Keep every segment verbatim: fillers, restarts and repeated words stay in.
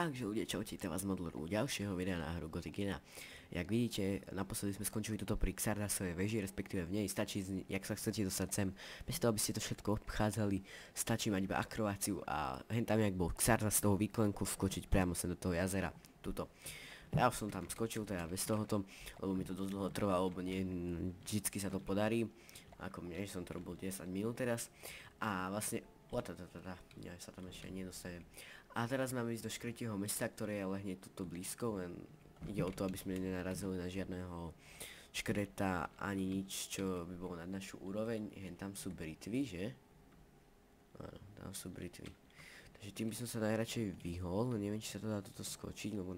Takže ľudia, čaute, to vás modlú u ďalšieho videa na hru Gothic jeden. Jak vidíte, naposledy sme skončili tuto pri Xardasovej veži, respektíve v nej stačí, jak sa chcete dostať sem, bez toho, aby ste to všetko obchádzali, stačí mať iba akrováciu a hen tam, jak bol Xardas z toho výklenku, skočiť priamo sem do toho jazera, tuto. Ja už som tam skočil, teda bez tohoto, lebo mi to dosť dlho trvalo, lebo nie vždycky sa to podarí, ako mne, že som to robil desať minút teraz, a vlastne Latatatata, ja sa tam ešte nedostanem. A teraz máme ísť do škretieho mesta, ktoré je ale hneď tuto blízko, len ide o to, aby sme nenarazili na žiadneho škreta ani nič, čo by bolo nad našu úroveň. Hen tam sú britvy, že? Áno, tam sú britvy. Takže tým by som sa najradšej vyhol, neviem, či sa to dá toto skočiť, lebo...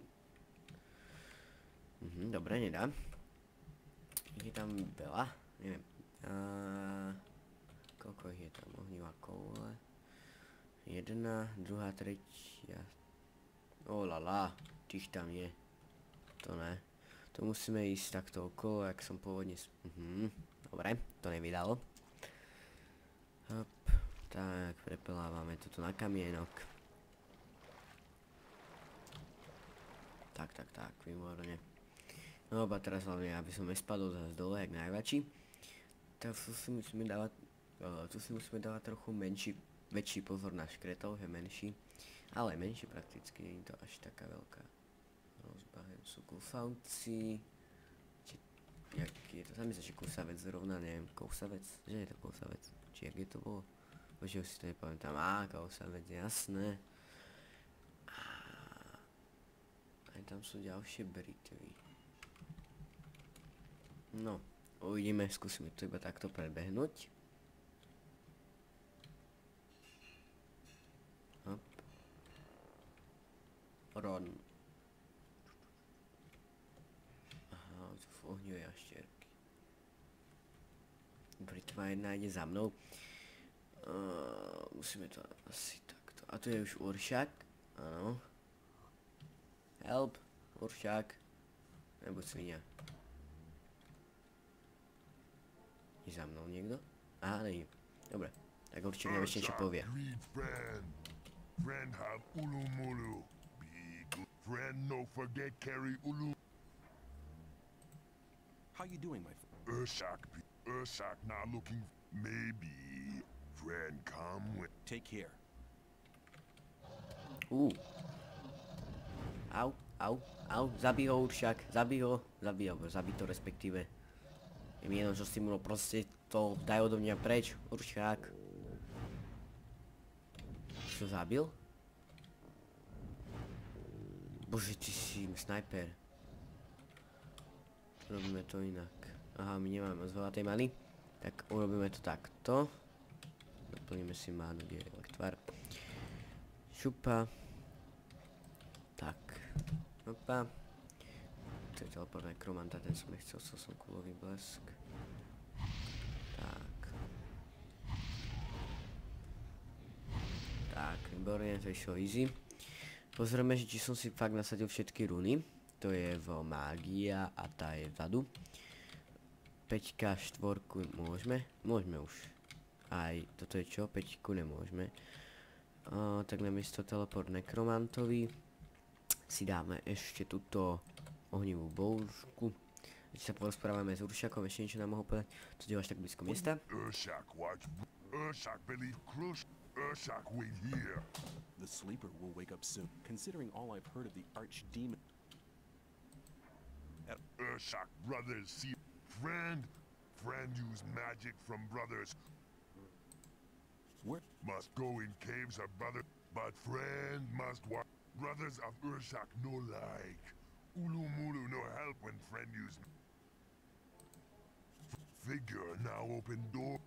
Mhm, dobre, nedá. Je tam veľa, neviem. A... Koľko ich je tam? Ohnivá koule. Jedna, druhá, tretia. O lala, tých tam je. To ne. To musíme ísť takto okolo, jak som pôvodne... Mhm, dobre, to nevydalo. Hop, tak, prepelávame toto na kamienok. Tak, tak, tak, výborne. No a teraz hlavne, aby som nespadol zase dole, jak najväčší. Tak si musíme dávať... Uh, tu si musíme dávať trochu menší, väčší pozor na škretov, je menší, ale menší prakticky, nie je to až taká veľká hrozba. Sú kúsavci, či, jak je to, sami sa, či kúsavec zrovna, neviem, kousavec, že je to kousavec, či jak je to bolo, bože, už si to nepamätám, á, kousavec, jasné. A aj tam sú ďalšie britvy. No, uvidíme, skúsime to iba takto prebehnúť. Hop. Ron. Aha, tu v ohňu je jaštierky. Britva jedna ide za mnou. Uh, musíme to asi takto. A tu je už Uršák. Áno. Help, Uršák. Nebo svinia. Je za mnou niekto? Aha, není. Dobre. Tak určite nám ešte niečo povie. Friend have Ulumulu. Be good. Friend no forget carry Ulu. How you doing, my friend? Urshak. Urshak not looking. Maybe. Friend come with. Take care. Uh. Au, au, au. Zabij ho, Uršák. Zabij ho. Zabij ho, zabij to respektíve. Je mi jedno, čo si mu proste to daj odo mňa preč. Uršák. To zabil? Bože, ty si snajper. Robíme to inak. Aha, my nemáme moc veľa tej many. Tak urobíme to takto. Doplníme si manu, kde je tvar. Šupa. Tak. Opa. To je teleport nekromanta, ten som nechcel, chcel som kulový blesk. Tak. Tak, výborne, to išlo easy. Pozrieme, či som si fakt nasadil všetky runy. To je v mágia a tá je vzadu. Peťka, štvorku môžeme? Môžeme už. Aj toto je čo? Peťku nemôžeme. O, tak namiesto teleport nekromantovi si dáme ešte túto ohnivú boušku. Ešte sa porozprávame s Uršakom, ešte niečo nám mohol povedať. To je až tak blízko miesta. Urshak watch. Urshak believe crush. Urshak wait here. The sleeper will wake up soon, considering all I've heard of the archdemon. Urshak brothers see friend. Friend use magic from brothers. Where? Must go in caves of brother. But friend must watch. Brothers of Urshak no like. Ulumulu no help when friend use. Figure now open door.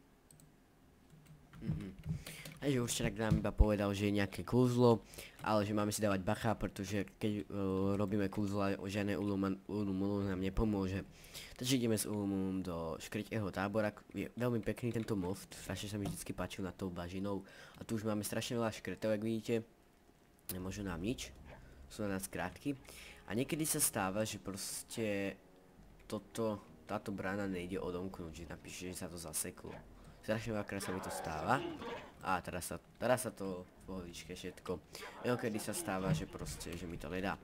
Mhm. Takže Uršák nám iba povedal, že je nejaké kúzlo, ale že máme si dávať bacha, pretože keď uh, robíme kúzla, žiadne Ulumulu nám nepomôže. Takže ideme s Ulumulum do škretieho tábora. Je veľmi pekný tento most, strašne sa mi vždycky páčil nad tou bažinou. A tu už máme strašne veľa škretov, jak vidíte. Nemôžu nám nič, sú na nás krátky. A niekedy sa stáva, že proste toto, táto brána nejde odomknúť, že napíše, že sa to zaseklo. Strašne veľakrát sa mi to stáva. A teraz sa, teraz sa to v pohodičke všetko. Kedy sa stáva, že proste, že mi to nedá.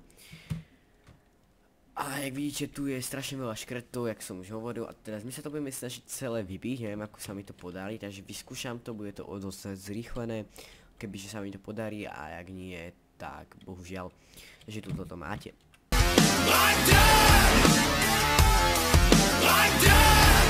A jak vidíte, tu je strašne veľa škrtov, jak som už hovoril. A teraz my sa to budeme snažiť celé vybiť, neviem ako sa mi to podarí. Takže vyskúšam to, bude to o dosť zrýchlené. Kebyže sa mi to podarí a jak nie, tak bohužiaľ. Takže tu toto máte. I'm dead! I'm dead!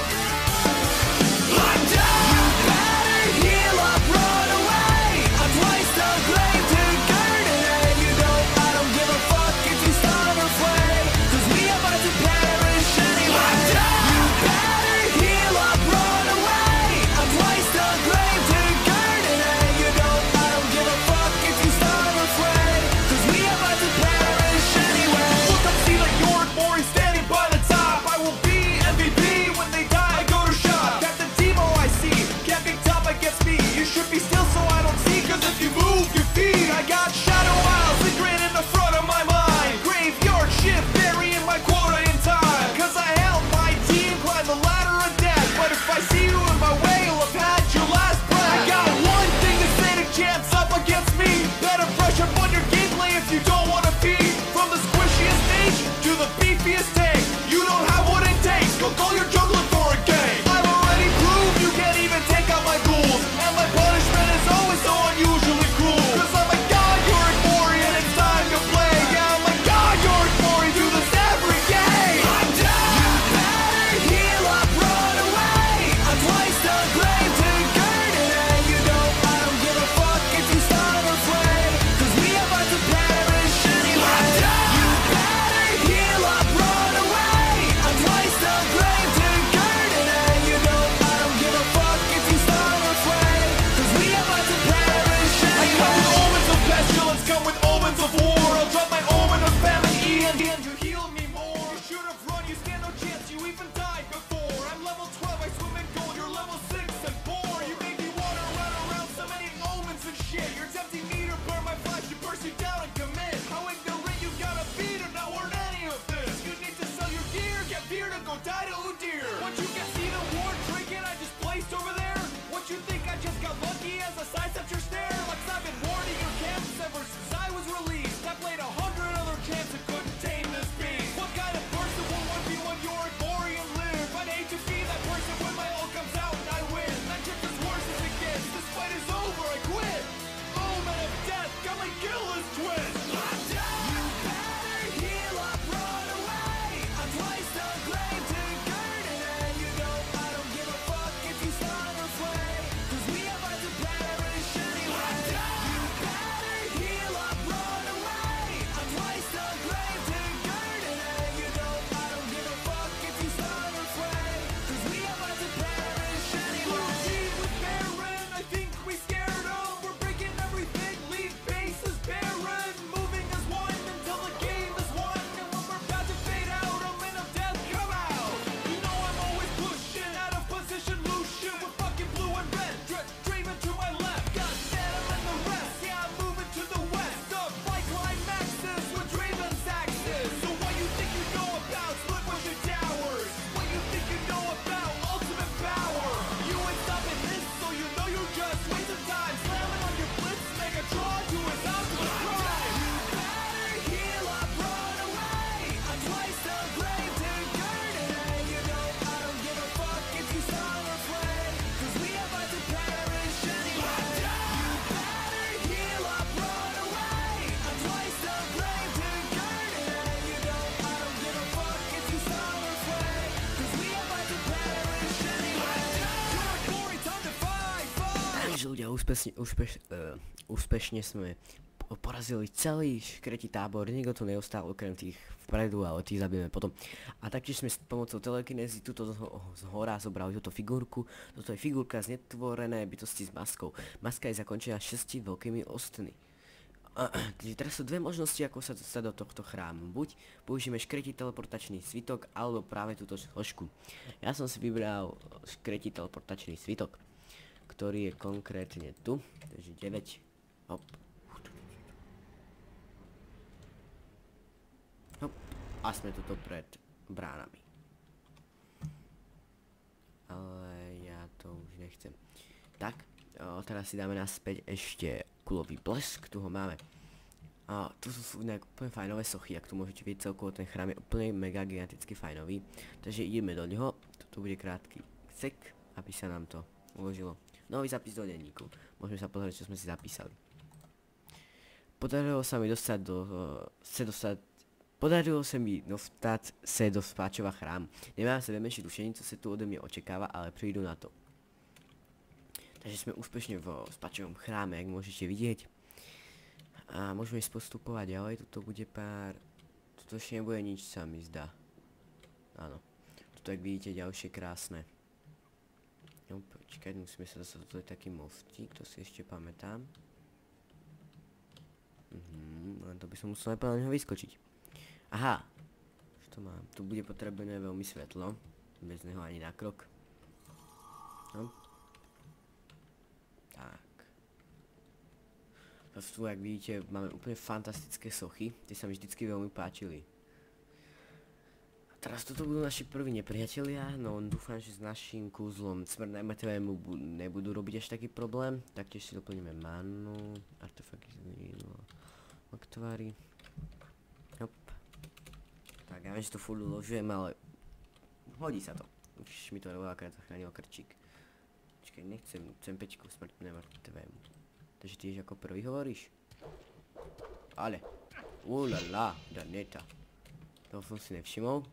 I'm dead! You better heal up, run away! I'm twice the grave to gird it, and you know I don't give a fuck if you starve or flay, cause we are about to perish anyway. I'm dead! You better heal up, run away! I'm twice the grave to gird it, and you know I don't give a fuck if you starve or flay, cause we are about to perish anyway. Look up, see the York boy standing by the top. I will be M V P when they die. I go to shop. Captain Timo I see, camping top against me. You should be still so I don't see, cause if you move your feet, I got Shadow Isles lingering in the front of my mind. Graveyard shift burying my quota in time, cause I helped my team climb the ladder of death. But if I see you in my way, you'll have had your last breath. I got one thing to say to chance up against me. Better brush up on your gameplay if you don't wanna be from the squishiest stage to the beefiest tank. You don't have what it takes, go call your juggler for a game. I've already proved you can't even take out my ghouls, and my punishment is always so unusually cruel, cause I'm a god, you're a Mori, and it's time to play. Yeah, I'm a god, you're a Mori, do this every game. I'm dead! You better heal up, run away! I'm twice the grave to gird it, and you know I don't give a fuck if you starve or flay, cause we are about to perish anyway. I'm dead! You better heal up, run away! I'm twice the grave to gird it, and you know I don't give a fuck if you starve or flay, cause we are about to perish anyway. I come with omens of pestilence, come with omens of war. I'll drop my omen of famine, Ian, and you heal me more. You should have run, you stand no chance, you even died before. I'm level twelve, I swim in gold, you're level six and four. You make me wanna run around so many omens and shit. You're tempting me to burn my flesh, to burst you down and commit. How ignorant you gotta be to not learn any of this. You need to sell your gear, get beer to go die to Udyr. Once you can see the war trinket I just placed over there, what you think I just got lucky as a sidestepped your stare? Like I've been warning your camps ever since I was released. I played a hundred other camps and couldn't tame this beast. What kind of person will one v one your Morian live? I'd hate to be that person when my ult comes out and I win. That just as worse as it gets. This fight is over, I quit. Omen of death, got my kill list twist. I'm dead! You better heal up, run away! I'm twice the grave to gird it, and you know I don't give a fuck if you starve or flay, cause we are about to perish anyway. I'm dead! You better heal up, run away! I'm twice the grave to gird it, and you know I don't give a fuck if you starve or flay, cause we are about to perish anyway. Team with Baron, I think we scared them. We're breaking everything, leave bases barren. Moving as one until the game is won, and when we're about to fade out, Omen of death come out. You know I'm always pushing out of position, Lucian with fucking blue and red. Dra- Draven to my left, got Phantom and the rest. Yeah, I'm moving to the west. The fight climaxes with Draven's axes. So what you think you know about split pushing towers? What you think you know about ultimate power? You ain't stopping this, so you know you're just wasting time. Slamming on your blitz, Megatron to his ultimate prime. You better heal up, run away! I'm twice the grave to gird it, and you know I don't give a fuck if you starve or flay, cause we are about to perish anyway. You better heal up, run away! I'm twice the grave to gird it, and you know I don't give a fuck if you starve or flay, cause we are about to perish anyway. Your glory, time to fight, fight! Takže ľudia, úspešne, úspeš, uh, úspešne sme po- porazili celý škretí tábor, nikto tu neostal okrem tých vpredu, ale tých zabijeme potom. A taktiež sme s pomocou telekinézy tuto z, z hora zobrali túto figurku. Toto je figurka z netvorené bytosti s maskou. Maska je zakončená šesti veľkými ostmi. Takže teraz sú dve možnosti, ako sa dostať do tohto chrámu. Buď použijeme škretí teleportačný svitok, alebo práve túto zložku. Ja som si vybral škretí teleportačný svitok, ktorý je konkrétne tu. Takže deväť. Hop. Hop. A sme tuto pred bránami. Ale ja to už nechcem. Tak, o, teraz si dáme naspäť ešte kulový blesk, tu ho máme. A tu sú nejak úplne fajnové sochy, ak tu môžete vidieť, celkovo ten chrám je úplne mega giganticky fajnový. Takže ideme do ňoho, tu bude krátky cek, aby sa nám to uložilo. Nový zápis do denníku, môžeme sa pozrieť, čo sme si zapísali. Podarilo sa mi dostať do... se dostať... Podarilo sa mi dostať se do Spáčova chrámu. Nemám sebe menší tušení, co sa tu ode mňa očakáva, ale prídu na to. Takže sme úspešne v Spáčovom chráme, jak môžete vidieť. A môžeme ísť postupovať ďalej, tuto bude pár... Tuto ešte nebude nič, sa mi zdá. Áno. Tuto, jak vidíte, ďalšie krásne. No, počkať, musíme sa dostať, toto je taký mostík, to si ešte pamätám. Mhm, len to by som musel najprv na neho vyskočiť. Aha. Čo to mám? Tu bude potrebné veľmi svetlo. Bez neho ani na krok. No. Tak. Tu, jak vidíte, máme úplne fantastické sochy. Tie sa mi vždycky veľmi páčili. A teraz toto budú naši prví nepriatelia, no dúfam, že s naším kúzlom smrť najmŕtvému nebudú robiť až taký problém. Taktiež si doplníme manu, artefakt zvílo, aktvary. Hop. Tak, ja viem, že to furt uložujem, ale hodí sa to. Už mi to veľakrát zachránil krčík. Počkaj, nechcem, chcem pečku smrť nemŕtvému. Takže tiež ako prvý hovoríš? Ale, ulala, Daneta. To som si nevšimol.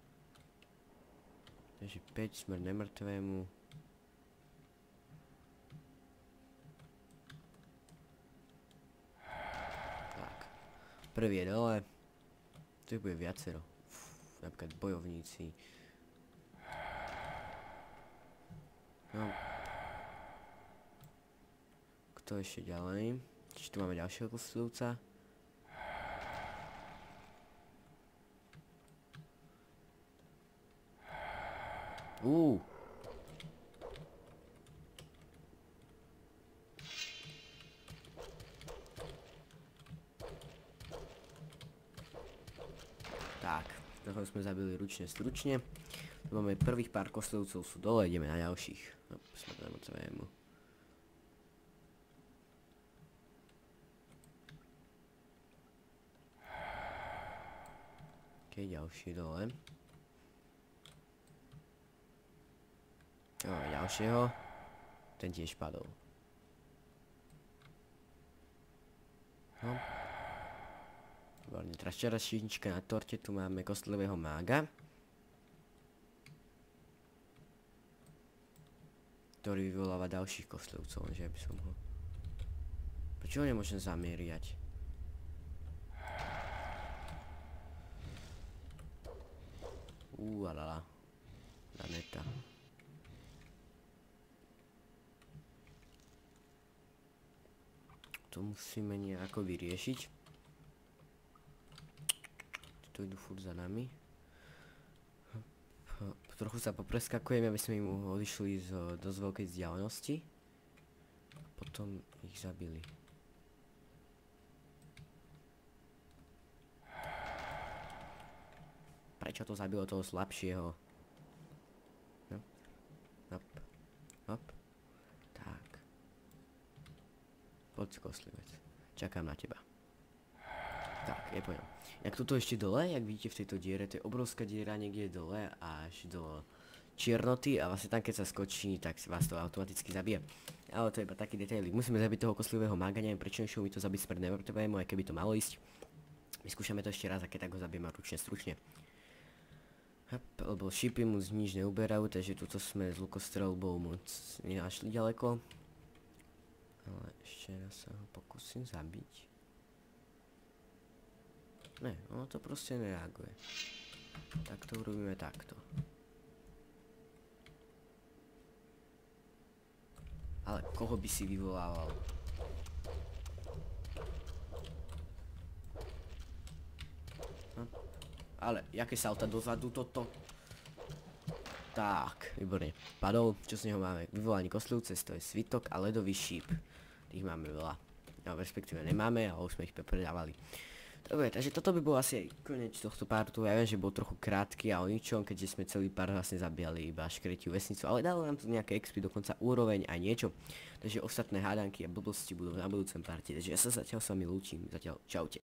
Takže päť smrť nemŕtvému. Tak. Prvý je dole. Tu bude viacero. Uf, napríklad bojovníci. No. Kto ešte ďalej? Čiže tu máme ďalšieho kostlivca. Uuu. Tak, toho sme zabili ručne stručne. Tu máme prvých pár kostlivcov sú dole, ideme na ďalších. No, sme moc vému. Ok, ďalší dole. Máme ďalšieho. Ten tiež padol. No. Výborne, teraz čerešnička na torte, tu máme kostlivého mága. Ktorý vyvoláva ďalších kostlivcov, lenže by som ho... Prečo ho nemôžem zamieriať? Uuu, alala. Daneta. To musíme nejako vyriešiť. Tu idú furt za nami. Trochu sa popreskakujeme, aby sme im odišli z dosť veľkej vzdialenosti. Potom ich zabili. Prečo to zabilo toho slabšieho? Hop, hop, hop. Tak. Poď koslivec. Čakám na teba. Tak, je poďom. Jak toto ešte dole, jak vidíte v tejto diere, to je obrovská diera niekde dole až do čiernoty a vlastne tam keď sa skočí, tak vás to automaticky zabije. Ale to je iba taký detail. Musíme zabiť toho koslivého mága, neviem prečo nešiel mi to zabiť smrť nemŕtvému, aj keby to malo ísť. Vyskúšame to ešte raz a keď tak ho zabijeme ručne stručne. Hop, lebo šipy mu nič neuberajú, takže tuto sme s lukostrelbou moc nenašli ďaleko. Ale ešte raz sa ho pokúsim zabiť. Ne, ono to proste nereaguje. Tak to urobíme takto. Ale koho by si vyvolával? Hm? Ale, jaké salta dozadu toto? Tak, výborne. Padol, čo z neho máme? Vyvolanie kostlivce, to je svitok a ledový šíp. Tých máme veľa. No, respektíve nemáme, ale už sme ich predávali. Dobre, takže toto by bol asi aj koniec tohto partu. Ja viem, že bol trochu krátky a o ničom, keďže sme celý part vlastne zabíjali iba škretiu vesnicu, ale dalo nám to nejaké X P, dokonca úroveň aj niečo. Takže ostatné hádanky a blbosti budú na budúcom parte, takže ja sa zatiaľ s vami lúčim, zatiaľ čaute.